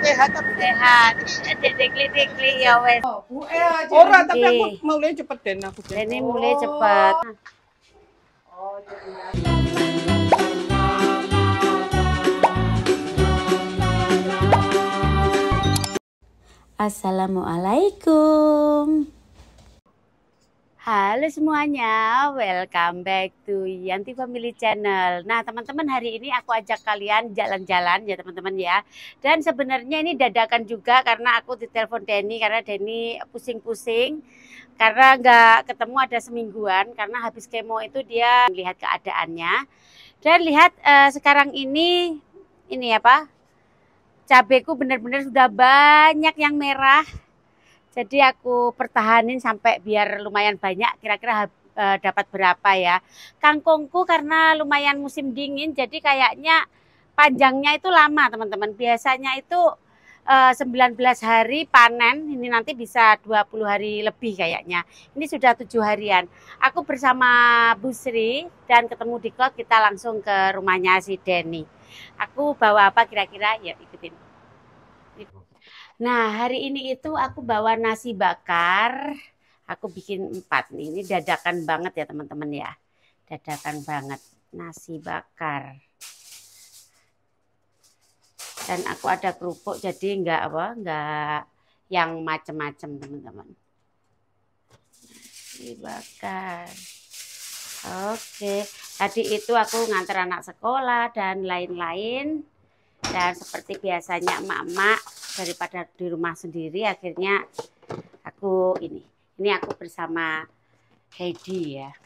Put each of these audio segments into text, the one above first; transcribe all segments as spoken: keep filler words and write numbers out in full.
Sehat tapi Sehat. Dikli-dikli ya wes. Bu E aja. Ora, tapi aku mulai cepet den aku. Ini mulai cepet. Oh, Assalamualaikum. Halo semuanya, welcome back to Yanti Family Channel. Nah teman-teman, hari ini aku ajak kalian jalan-jalan ya teman-teman ya. Dan sebenarnya ini dadakan juga karena aku ditelepon Denny, karena Denny pusing-pusing. Karena nggak ketemu ada semingguan, karena habis kemo itu dia lihat keadaannya. Dan lihat eh, sekarang ini, ini apa, cabeku benar-benar sudah banyak yang merah. Jadi aku pertahanin sampai biar lumayan banyak, kira-kira uh, dapat berapa ya. Kangkungku karena lumayan musim dingin, jadi kayaknya panjangnya itu lama teman-teman. Biasanya itu uh, sembilan belas hari panen, ini nanti bisa dua puluh hari lebih kayaknya. Ini sudah tujuh harian. Aku bersama Bu Sri dan ketemu di Klot, kita langsung ke rumahnya si Denny. Aku bawa apa kira-kira? Ya ikutin. Nah hari ini itu aku bawa nasi bakar, aku bikin empat nih, ini dadakan banget ya teman-teman ya, dadakan banget nasi bakar. Dan aku ada kerupuk jadi enggak apa, enggak yang macem-macem teman-teman. Nasi bakar. Oke, tadi itu aku nganter anak sekolah dan lain-lain. Dan seperti biasanya emak-emak, daripada di rumah sendiri, akhirnya aku ini ini aku bersama Heidi ya.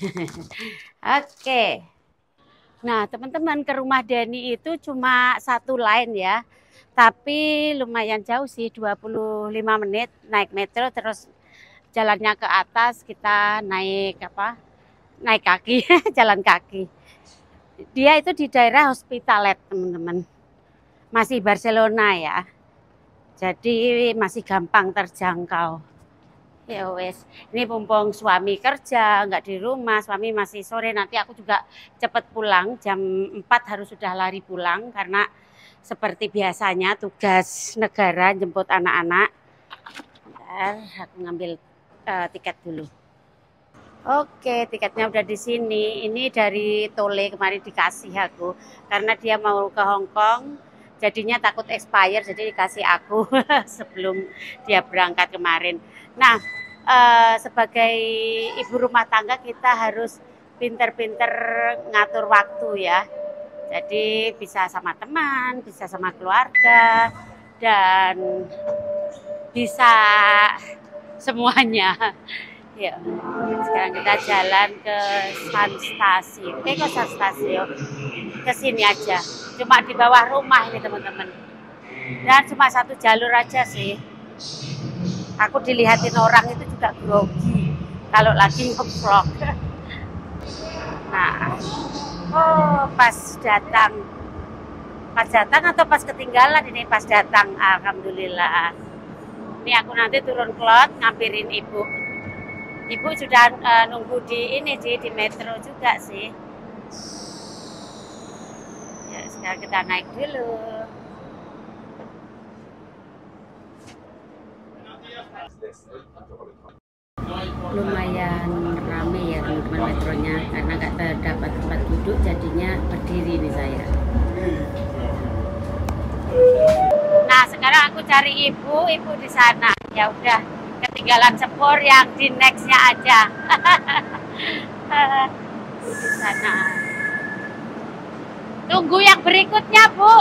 Oke, nah teman-teman, ke rumah Denny itu cuma satu line ya, tapi lumayan jauh sih, dua puluh lima menit naik metro, terus jalannya ke atas, kita naik apa naik kaki. Jalan kaki. Dia itu di daerah Hospitalet teman-teman, masih Barcelona ya. Jadi masih gampang terjangkau. Ya wes, ini mumpung suami kerja, nggak di rumah, suami masih sore, nanti aku juga cepet pulang, jam empat harus sudah lari pulang, karena seperti biasanya tugas negara jemput anak-anak. Bentar, aku ngambil uh, tiket dulu. Oke, tiketnya udah di sini. Ini dari Tole, kemarin dikasih aku, karena dia mau ke Hong Kong. Jadinya takut expire, jadi dikasih aku sebelum dia berangkat kemarin. Nah, eh, sebagai ibu rumah tangga kita harus pinter-pinter ngatur waktu ya. Jadi bisa sama teman, bisa sama keluarga, dan bisa semuanya. Ya, sekarang kita jalan ke Sun Station. Eh, ke Sun Station. Ke sini aja. Cuma di bawah rumah ini teman-teman. Dan cuma satu jalur aja sih. Aku dilihatin orang itu juga grogi kalau lagi nge-vlog. Nah, oh pas datang. Pas datang atau pas ketinggalan? Ini pas datang, alhamdulillah. Ini aku nanti turun Klot ngampirin ibu. Ibu sudah uh, nunggu di ini sih, di metro juga sih. Ya, sekarang kita naik dulu. Lumayan rame ya teman-teman metronya, karena nggak terdapat tempat duduk, jadinya berdiri nih saya. Nah sekarang aku cari ibu, ibu di sana. Ya udah, ketinggalan sepur, yang di nextnya aja. Di sana. Tunggu yang berikutnya, Bu.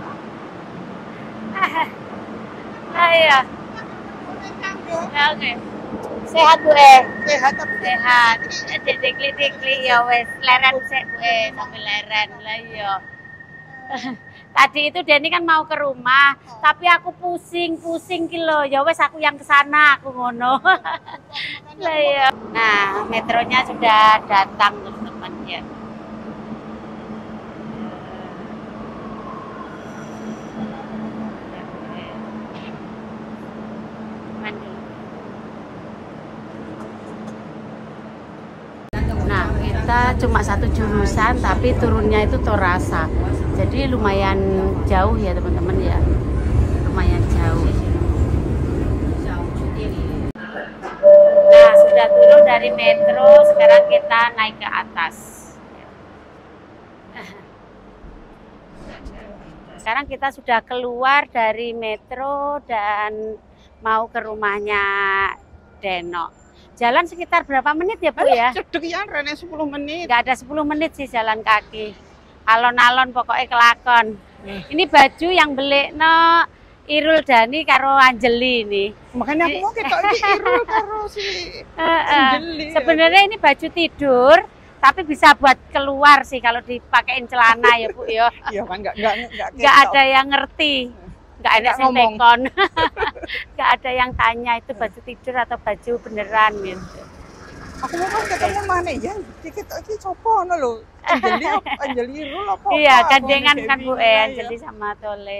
Ayo. Oke. Sehat, Bu eh. sehat tapi Sehat. Dikli-dikli ya wes, leren sik Bu eh, sampai leren lah ya. Tadi itu Denny kan mau ke rumah, tapi aku pusing-pusing kilo. Ya wes aku yang ke sana, aku ngono. Lah ya. Nah, metronya sudah datang teman-teman ya. Nah, kita cuma satu jurusan, tapi turunnya itu Torasa. Jadi lumayan jauh ya teman-teman ya. dari metro, sekarang kita naik ke atas. Sekarang kita sudah keluar dari metro dan mau ke rumahnya Deno. Jalan sekitar berapa menit ya Bu ya? Cedek ya, Rene sepuluh menit. Nggak ada sepuluh menit sih jalan kaki. Alon-alon pokoknya kelakon. Hmm. Ini baju yang beli no Irul Dani karo Anjeli ini. Makanya aku mau kita ini Irul karo si Uh, uh. Anjeli. Sebenarnya ini baju tidur, tapi bisa buat keluar sih kalau dipakein celana ya Bu ya. Iya kan nggak nggak nggak Nggak ada yang ngerti, nggak ada Nggak yang ngomong. tekon, nggak ada yang tanya itu baju tidur atau baju beneran gitu. Aku mau kan ketemu mana ya? Dikit lagi copo no lo. Anjeli apa? Anjeli Irul apa? Iya, apa? gandengan Aku kan Bu kayak eh, bingung, Anjeli sama Tole.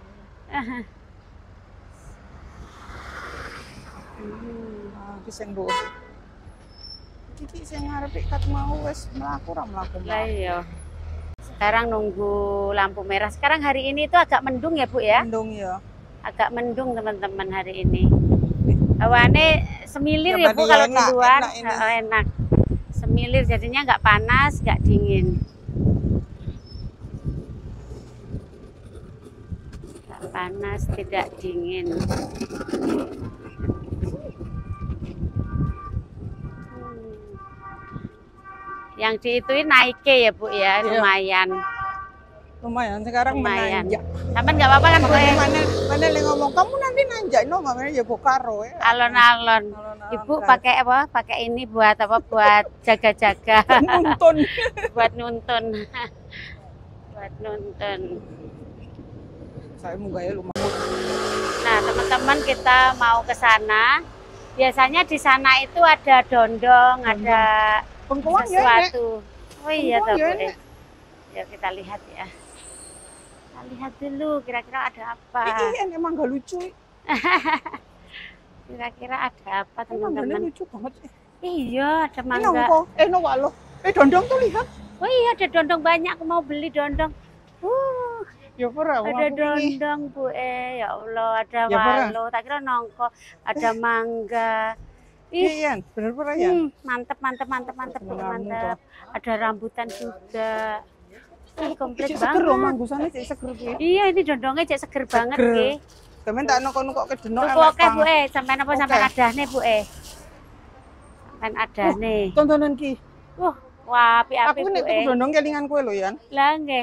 Hmm. Ah, ki sing Bu. Iki sing ngarep kat mau wis mlaku ra mlaku. Lah iya. Sekarang nunggu lampu merah. Sekarang hari ini itu agak mendung ya Bu ya? Mendung ya. Agak mendung teman-teman hari ini. Hawane semilir Ya, ya, Bu berarti kalau enak, di luar. enak ini. Oh, enak. Semilir jadinya nggak panas, nggak dingin. Nggak panas, tidak dingin. Hmm. Yang diituin naike ya Bu ya, Iya. lumayan. Lumayan sekarang Lumayan. menanjak. Sampai nggak apa-apa kan Bu Makanya ya? mana mana yang ngomong kamu nanti nanjak no mamanya ya bokaro ya. Alon-alon. Alon-alon, Ibu kan. pakai apa? Pakai ini buat apa? Buat jaga-jaga. Nuntun. Buat nuntun. Buat nuntun. Saya mau gaya lumayan. Nah, teman-teman kita mau ke sana. Biasanya di sana itu ada dondong, ada Bengkoang ya Nek. sesuatu. Oh iya Bengkoang toh, ya, Bu. Nek. Ya kita lihat ya. Kita lihat dulu kira-kira ada apa. Iya emang gak lucu. Kira-kira ada apa Emang gak teman-teman? lucu banget. Iya, ada Ini mangga. nongko. Eh no walo. Eh dondong tuh lihat. Oh iya, ada dondong banyak. Aku mau beli dondong. Uh, Ya pura. ada dondong Bu eh, ya Allah, ada Ya, Pura. walo. Tak kira nongko, ada mangga. Iya Ih, iya bener pura ya. hmm, mantep, mantep, mantep, mantep, Bu, Ngamu mantep. Ada rambutan juga. Ih, komplit Cek seger loh banget. manggusane cek seger ki. Iya, ini dondongnya cek seger banget Seger. ki. Kemen tak nongko nongko ke deno. Tuku oke Bu eh, sampai apa sampai Oke. adane Bu eh. Sampai adane. Tontonan ki. Wah, wah api-api Aku Bu nek tuku eh. dondong kelingan kue lo ya. Lah nggih.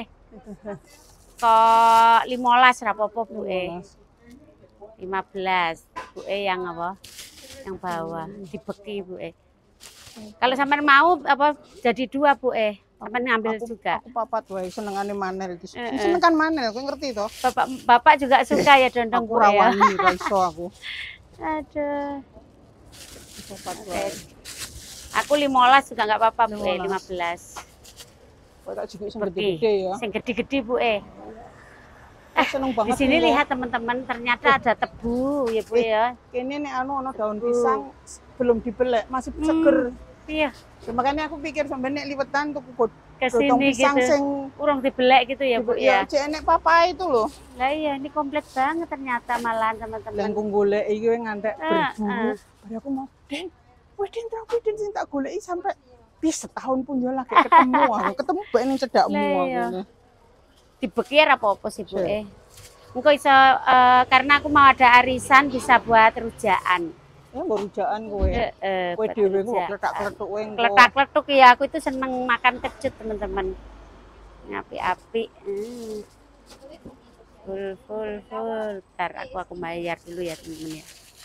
Kok limolas rapopo Bu eh. lima belas. Bu E yang apa? Yang bawah, dibeki Bu E. Kalau sampean mau apa jadi dua Bu E, sampean ngambil Aku- juga. Aku papat wae senengane manel iki. Eh, eh. Seneng kan manel, kowe ngerti to? Bapak Bapak juga suka ya dondong Aku Bu ra E ya. wani ra iso aku. Aduh. Papat Oke. wae. Aku limolas juga nggak apa-apa Bu E, limolas. lima belas. Kowe tak juga sing Beki. gede-gede ya. Sing gede-gede Bu E. Aku seneng Di banget. sini engko. lihat teman-teman, ternyata ada tebu ya Bu Eh. ya. Kene nek anu ono daun Tebu. pisang belum dibelek, masih Hmm. seger. Iya, Ya, makanya aku pikir sampe nek liwetan tuku god- ke gotong sini pisang gitu. sing Urung dibelek gitu ya Bu ya ya. cek nek papai itu loh. Lah iya, ini komplit banget ternyata malahan teman-teman. Dan ku golek iki kowe ngantek Ah, berburu. Baru aku mau, "Den, wes Den terapi Den sing tak goleki sampai bis setahun pun yo lagi ketemu aku. Ketemu bae ning cedakmu Lah, aku. iya. ini. Dibekir apa-apa sih Bu Sik. eh. Engko iso eh, karena aku mau ada arisan bisa buat rujaan. Ya mbok rujakan kowe. Heeh. Kowe buat dhewe kok rujak. kletak-kletuk kowe engko. Kletak-kletuk ya, aku itu seneng makan kecut teman-teman. Ngapi-api. Hmm. Full full full. Ntar aku aku bayar dulu ya teman-teman ya.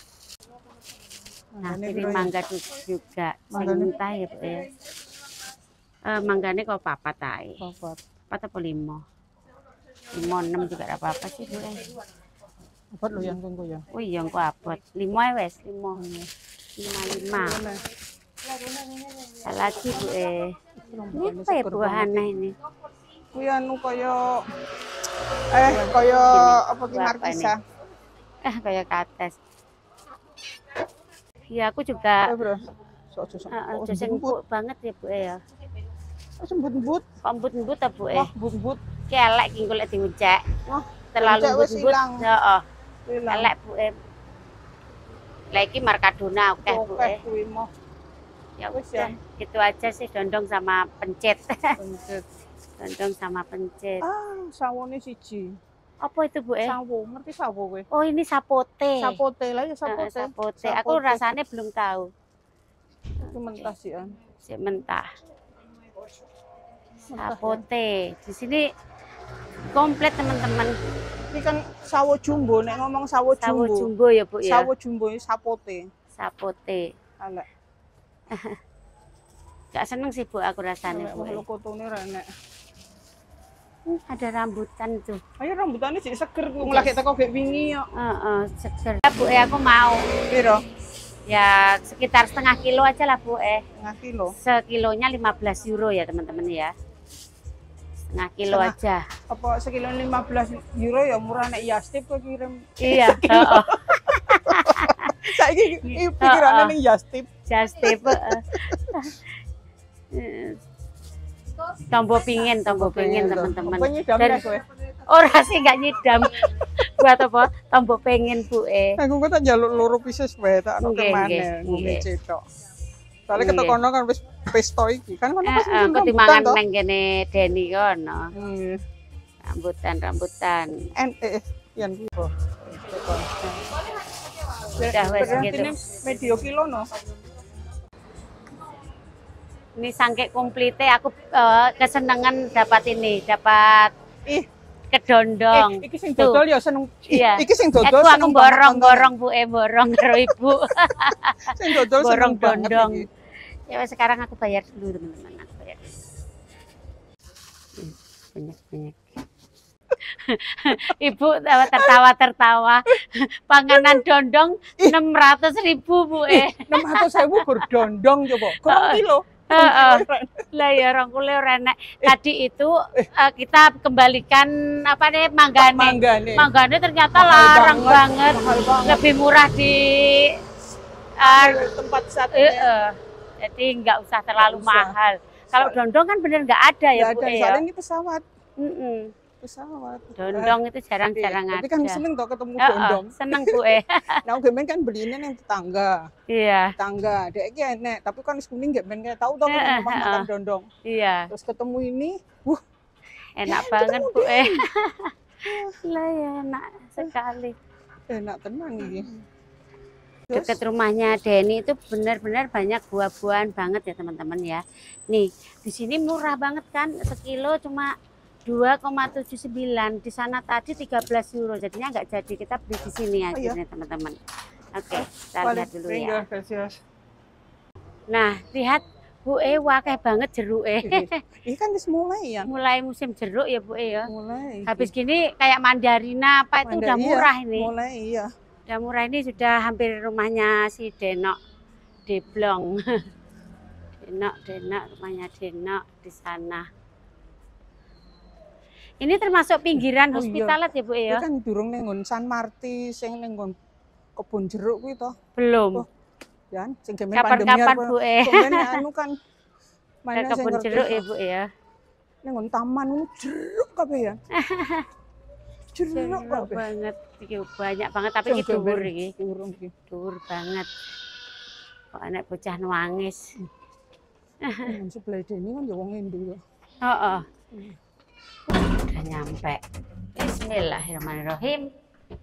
Nah, Manggane ini piro ya? mangga du- juga. Sing Manggane? mentah ya Bu ya. Eh manggane kok papat ae. Papat. Papat apa lima? Lima enam juga ada apa-apa sih Bu eh. Papat lho yang tunggu ya. Oh iya engko abot. Lima ya wes, lima. Lima lima. Mana? Ada lagi Bu eh. Ini apa ya buah aneh ini? Kuwi anu kaya eh kaya apa ki Buah apa markisa. Eh kayak kates. Ya aku juga Eh, Bro. Sok sok. eh, eh, Oh, jus yang empuk. empuk banget ya Bu eh ya. Oh, sembut-embut. Kok emput-emput ta Bu eh. Wah, embut-embut. Ki elek ki golek diucek. Wah, Terlalu diucek wis emput-emput. ilang. Heeh. Hilang. Elek Bu eh. Lah iki Markadona akeh Bu Oke, eh. kuwi mah. Ya Wis udah, ya. itu aja sih dondong sama pencet. Pencet. Dondong sama pencet. Ah, sawone siji. Apa itu Bu eh? Sawo, ngerti sawo kowe? Oh ini sapote. Sapote lah ya Eh, sapote. sapote. Aku rasanya belum tahu. Itu mentah sih an. Si mentah. Sapote. Di sini komplit teman-teman. Ini kan sawo jumbo, nek ngomong sawo Sawo jumbo. jumbo ya Bu ya. Sawo jumbo ini sapote. Sapote. Alek. Gak seneng sih Bu aku rasanya Bu. Kalau kotone renek. Hmm, ada rambutan tuh. Ayo rambutannya jadi seger, wong lagi teko gek wingi yo. Heeh, seger. Ya, Bu eh aku mau. Piro? Ya sekitar setengah kilo aja lah Bu eh. Setengah kilo. Sekilonya lima belas euro ya teman-teman ya. Setengah kilo Setengah. aja. Apa sekilo lima belas euro ya murah nek Yastip kok kirim. Iya, heeh. Saiki iki pikirane ning Yastip. Just tip. Tombo pingin, tombo pingin teman-teman. Apa nyidam Dan- ya kowe? Ora sih nggak nyidam. Buat apa? Tombo pengen Bu eh. Aku kok tak njaluk loro pisis wae tak ono Nggih, kemane nggih, ngombe nggih. cetok. Soale Nggih. ketok kono kan wis pesto iki. Kan kono pasti Heeh, aku rambutan dimangan toh. nang kene Deni kono. Hmm. Rambutan, rambutan. N eh yang gitu. Udah wes gitu. Ini medio kilo no. Ini sangke komplite aku eh, kesenangan dapat ini, dapat Ih, kedondong. eh, iki sing Tuh. dodol ya seneng. Ih, Iya. Iki sing Aku dodol aku seneng banget borong-borong Bu eh borong karo Ibu. nonton. Sing dodol seneng borong banget dondong. iki. Ya wes, sekarang aku bayar dulu teman-teman, aku bayar dulu. Hmm, banyak-banyak. Ibu tertawa-tertawa. Panganan dondong enam ratus ribu Bu eh. enam ratus ribu berdondong coba. Kurang Heeh. kilo. Heeh. Lah ya orang kuliah renek. Tadi itu eh, kita kembalikan apa nih manggane. Manggane. Manggane ternyata Mahal larang banget, banget. mahal banget. Lebih murah di eh, Tempat eh, satunya. eh. Jadi nggak usah terlalu Nggak usah. mahal. Kalau dondong kan bener nggak ada ya Ya Bu ada, eh, soalnya ya. ini pesawat. Mm-mm. Pesawat. Dondong itu jarang-jarang Tapi ada. kan seneng toh ketemu Heeh, dondong. seneng Bu eh. Nah, gemen kan belinya yang tetangga. Iya, Tetangga, dek iki enek, tapi kan wis kuning gemen kayak tahu toh Heeh, kan rumah makan heeh. dondong. iya. Terus ketemu ini, wuh, Enak banget Bu eh. Lah ya enak sekali. enak tenang iki. Terus Dekat rumahnya Deni itu benar-benar banyak buah-buahan banget ya teman-teman ya. Nih, di sini murah banget kan, sekilo cuma dua koma tujuh sembilan. Di sana tadi tiga belas euro. Jadinya nggak jadi, kita beli di sini Oh, iya? akhirnya teman-teman. Oke, kita Vale, lihat dulu venga, ya. gracias. Nah, lihat Bu E, wakeh banget jeruk eh. Ini kan wis mulai ya. Mulai musim jeruk ya Bu E ya. Mulai. Habis gini kayak mandarina apa itu udah Iya, murah ini. Mulai iya. Udah murah ini sudah hampir rumahnya si Denok Deblong. Denok, Denok, rumahnya Denok di sana. Ini termasuk pinggiran Oh, iya. hospitalet ya Bu Ini ya? kan durung ning nggon San Marti sing ning nggon kebun jeruk kuwi to. Belum. Oh, ya, sing gemen pandemi Kapan-kapan apa. Bu eh Gemen anu kan ke mana sing kebun ngerti. jeruk ya Bu ya? Ning nggon taman ngono jeruk kabeh ya. Jeruk Jeruk kabeh. banget. Iki banyak banget tapi Sing iki dhuwur gemen iki. Durung iki. Dhuwur banget. Kok anak bocah nangis. Nang sebelah Deni kan ya wong Indo ya. Heeh. Udah nyampe. Bismillahirrahmanirrahim.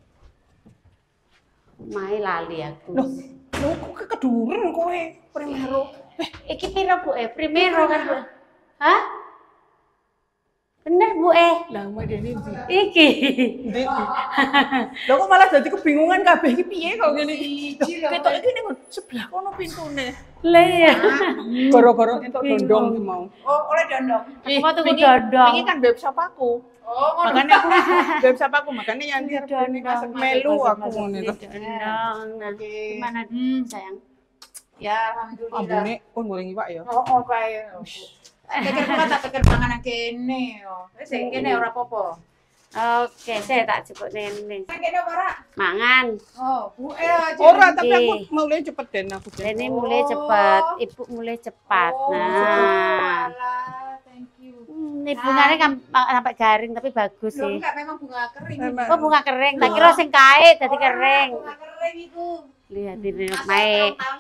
Mai lali aku. Loh, lho kok keduren kowe primero. Iki piro Bu eh? Primero kan Bu? Hah? Bener Bu eh? Lah Mbak Deni ndi? Iki. Ndi? Lho kok malah dadi kebingungan kabeh iki piye kok ngene iki. Ketok iki ning sebelah kono pintune. Lah ya. Gara-gara entuk dondong ki mau. Oh, oleh dondong. Aku mau tuku dondong. Iki kan beb sapaku. Oh, ngono. Makanya aku beb sapaku, makanya yang dia Dondong. melu aku ngono itu. Dondong. Nah, Oke. gimana Hmm. sayang? Ya, alhamdulillah. Ambune oh goreng iwak ya. Oh, oh kae. Pikir kula tak pikir panganan kene yo. Wis sing kene ora apa-apa. Oke, saya tak jebuk nene. Sing kene ora? Mangan. Oh, Bu E aja. Ora, tapi aku Iya. mulai cepet den aku. Den. Ini mulai cepat, ibu mulai cepat. Oh, Nah, alah, thank you. hmm, ini bunganya kan sampai garing tapi bagus Loh, sih. enggak memang bunga kering. Memang. Oh bunga kering, tak kira sing kae jadi Ora, kering. Bunga kering iku. Lihat ini Mai. Tahun sepuluh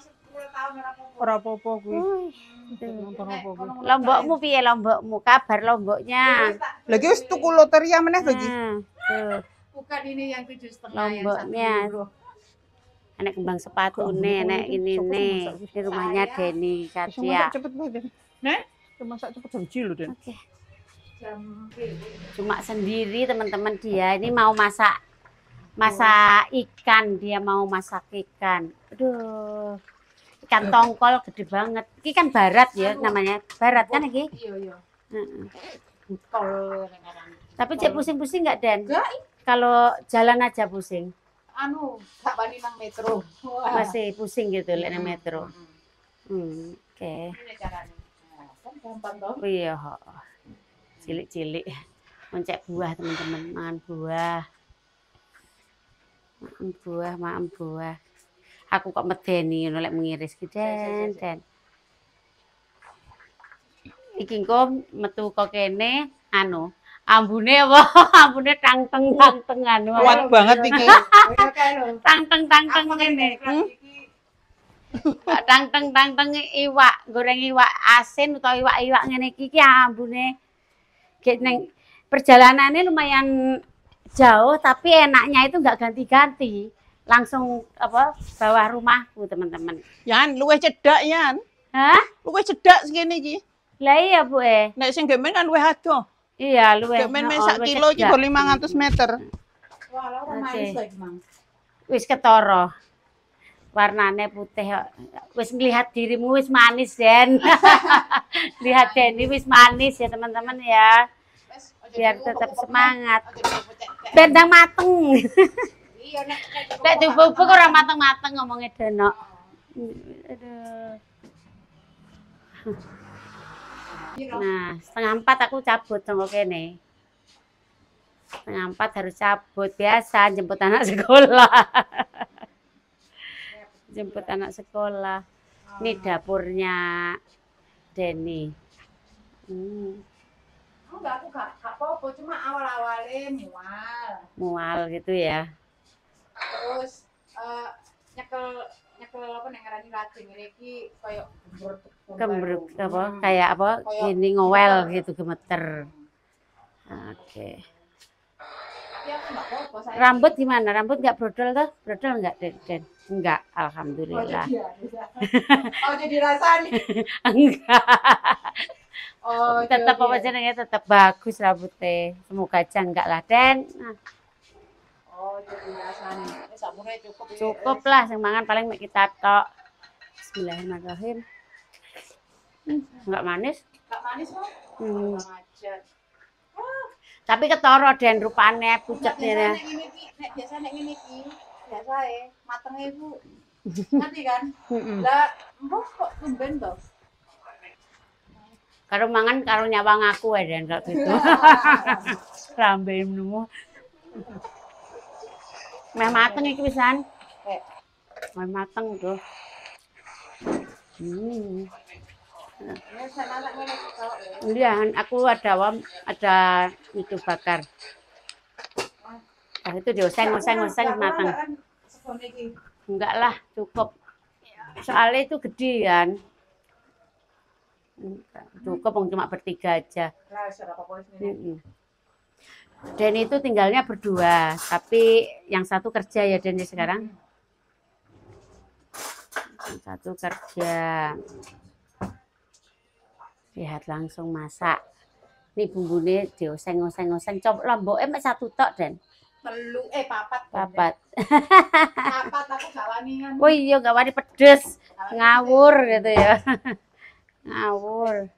setahun ora apa-apa. Ora apa-apa kuwi. Wih, Ora apa-apa. Lombokmu piye lombokmu? Kabar lomboknya. Lagi wis tuku loteria meneh to iki. Nah, tuh. Bukan ini yang tujuh setengah yang Lomboknya. satu. Anak kembang sepatu Kembang nih, nek itu ini siapa sih nih. masak? Ini rumahnya Saya. Denny Bisa Katia. masak cepet banget, Den. Nek? Bisa masak cepet jam cilu, Den. Oke. Jam Cuma sendiri teman-teman dia. Ini mau masak masak ikan, dia mau masak ikan. Aduh. Ikan tongkol gede banget. Ini kan barat ya namanya. Barat kan iki? iya iya. Heeh. Tol sekarang. Tapi cek pusing-pusing nggak Den? Enggak, Kalau jalan aja pusing. anu, gak bani nang metro. Wah. Masih pusing gitu lek nang metro. Hmm. Hmm, oke. Ini caranya. Nah, kan gampang toh. Oh iya, ho. Cilik-cilik. Mencek buah teman-teman, makan buah. Makan buah, makan buah. Aku kok medeni ngono lek mengiris ki Den, Den. Iki engko metu kok kene anu, ambune apa? Ambune tangteng tangteng anu. Kuat banget iki. Iya kae lho. Tangteng tangteng Apa ngene. ini? Tangteng tangteng iwak, goreng iwak asin utawa iwak-iwak ngene iki ki ambune. Gek neng perjalanannya lumayan jauh tapi enaknya itu enggak ganti-ganti. Langsung apa bawah rumahku, teman-teman. Yan, luwih cedak, Yan. Hah? Luwih cedak segini iki. Lah iya, Bu eh. Nek sing gemen kan luwih adoh. Iya, luwih. Gemen men Oh, sak luwih kilo iki cedak. go lima ratus meter. Wah, lah ora Oke. manis lagi, Mang. Wis ketara. Warnane putih kok. Wis melihat dirimu wis manis, Den. Lihat Denny wis manis ya, teman-teman ya. Wes, aja Biar dulu, tetap pokok-pokok, semangat. aja dulu, cek-cek. Bendang mateng. Iya, nek nek Lek dibubuk ora mateng-mateng ngomongnya Denok. Aduh. Nah, setengah empat aku cabut sama kene. Setengah empat harus cabut. Biasa jemput anak sekolah. Jemput anak sekolah. Ini dapurnya Denny. Hmm, Enggak, aku gak gak apa-apa, cuma awal-awalnya mual. mual gitu ya. Terus eh, nyekel nyekel apa nek ngarani racing iki koyo gembrut Kembruk apa? Hmm. Kayak apa? Kayak- Ini ngowel gitu gemeter. Oke. Tapi aku gak apa-apa, saya. Rambut gimana? Rambut nggak brodol tuh? Brodol nggak, Den? Den? Enggak, Oh, alhamdulillah. jadi ya. Oh, jadi rasanya. Enggak. Oh, Tetap jadi apa ya. jenenge tetap bagus rambutnya. Semoga aja enggak lah, Den. Nah, Oh, jadi rasanya. Wis sampune cukup. ya. cukup lah sing mangan paling mek kita tok. Bismillahirrahmanirrahim. Hmm, enggak manis. Gak manis kok. Hmm. Kurang ajar. Tapi ketara Den rupane Nek pucet biasa ngene. nek ngene iki, nek biasa nek ngene iki, biasa ya, matenge iku. Ngerti kan? Heeh. Lah, mbok kok tumben to? Karo mangan karo nyawang aku ya Den kok gitu. Rambemu. Meh mateng iki pisan. Eh, Meh mateng tuh. Hmm. ya sana anak ngene kok. Iya, aku ada wam, ada itu bakar. Nah, itu dioseng-oseng-oseng matang. Sekone iki. Enggak lah, cukup. Soalnya itu gede kan. Enggak, cukup wong cuma bertiga aja. Lah, ora apa-apa wis ngene. Mm-mm. Dan itu tinggalnya berdua, tapi yang satu kerja ya Den ya sekarang. Yang satu kerja. Lihat langsung masak. Ini bumbunya dioseng-oseng-oseng. Coba lomboknya mek satu tok Den. Telu eh papat. Papat. Papat aku gak wani kan. Oh iya gak wani pedes. Ngawur gitu ya. Ngawur.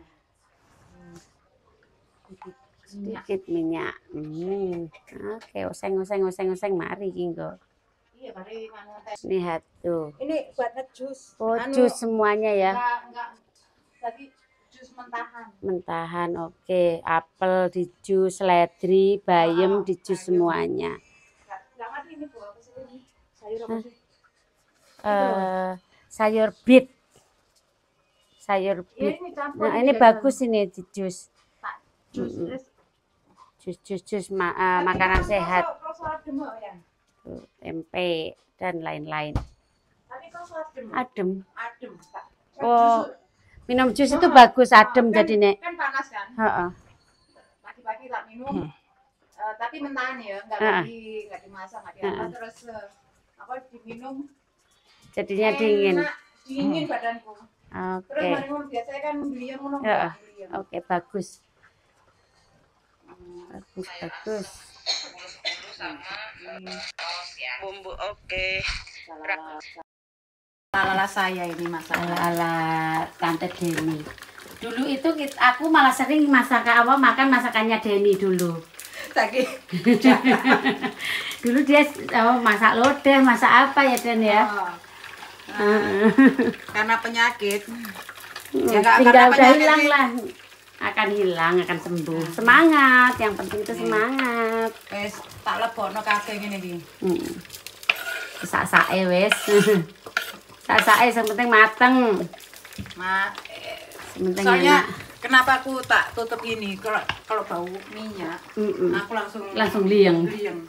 Sedikit minyak. Hmm. Oke, oseng-oseng-oseng-oseng mari Kinggo. Iya, mari nganu tes. Lihat tuh. Ini buat ngejus. Oh, Anu, jus semuanya ya. Enggak, enggak. Tadi jus mentahan. Mentahan, oke. Apel di jus, seledri, bayam di jus semuanya. Enggak, enggak ngerti ini Bu, apa sih ini? Sayur apa sih? Eh, sayur beet. Sayur Iya, beet. ini campur. Nah, ini bagus ini di jus. Tak jus Mm-mm. terus. Jus-jus ma- eh, makanan sehat. Kalau soal demam ya. Tuh, tempe dan lain-lain. Tapi kok adem. Adem. Adem, Pak. Oh, Jus- minum jus itu bagus adem kan, jadi nek. Kan panas kan? Heeh. Pagi-pagi tak minum. Hmm. eh, tapi mentahan ya, enggak Ah. di enggak dimasak, enggak diapa Ah. terus eh, apa diminum Jadinya dingin. enak, dingin badanku. Terus Oke. mari ngono biasanya kan beliau ngono. Ya. beliau. Oke, bagus. Bagus, bagus. Bumbu oke. Ala-ala saya ini masalah. Ala-ala Tante Deni. Dulu itu kit- aku malah sering masak apa makan masakannya Deni dulu. Saking Dulu dia oh, masak lodeh, masak apa ya Den ya? oh, Heeh. karena penyakit. Ya, Ya, nggak tinggal karena udah penyakit hilang sih. lah. Akan hilang, akan sembuh. Semangat, yang penting itu semangat. Wes tak lebokno kabeh ngene iki. Hmm. Sak-sake wis. Sak-sake yang penting mateng. Ma, Yang penting soalnya enak. kenapa aku tak tutup gini? Kalau kalau bau minyak, Mm-mm. aku langsung Langsung liang. liang.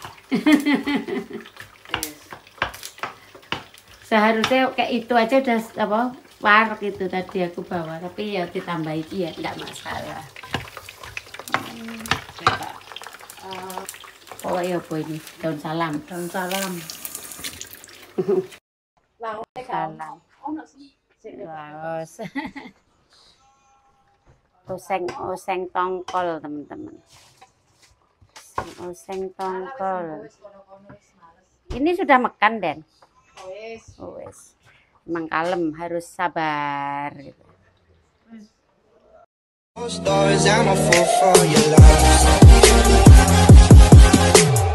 Yes. Seharusnya kayak itu aja udah apa warak itu tadi aku bawa, tapi ya ditambah iki ya enggak masalah. Coba. Eh, Pokoknya apa ini daun salam. daun salam. Lauknya Salam. ono sih. Sik, Terus oseng oseng tongkol teman-teman. Oseng tongkol. Wes kono-kono wis males. Ini sudah makan Den. Wes. Oh, wes. Emang kalem harus sabar gitu. Stories, I'm a fool for your love.